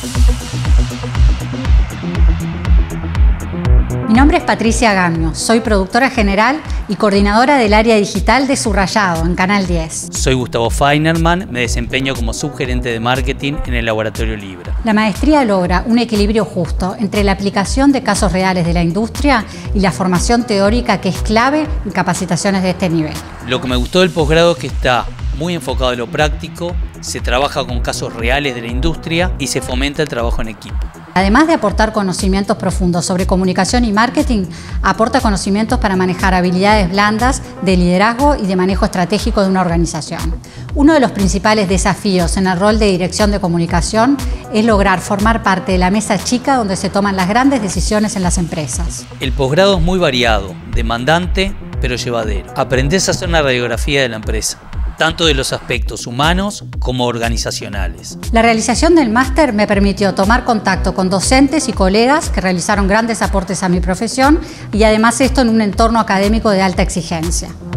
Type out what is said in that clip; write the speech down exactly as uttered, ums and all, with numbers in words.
Mi nombre es Patricia Gamio, soy productora general y coordinadora del área digital de Subrayado en Canal diez. Soy Gustavo Feinerman, me desempeño como subgerente de marketing en el Laboratorio Libra. La maestría logra un equilibrio justo entre la aplicación de casos reales de la industria y la formación teórica que es clave en capacitaciones de este nivel. Lo que me gustó del posgrado es que está muy enfocado en lo práctico, se trabaja con casos reales de la industria y se fomenta el trabajo en equipo. Además de aportar conocimientos profundos sobre comunicación y marketing, aporta conocimientos para manejar habilidades blandas de liderazgo y de manejo estratégico de una organización. Uno de los principales desafíos en el rol de dirección de comunicación es lograr formar parte de la mesa chica donde se toman las grandes decisiones en las empresas. El posgrado es muy variado, demandante, pero llevadero. Aprendés a hacer una radiografía de la empresa, tanto de los aspectos humanos como organizacionales. La realización del máster me permitió tomar contacto con docentes y colegas que realizaron grandes aportes a mi profesión y además esto en un entorno académico de alta exigencia.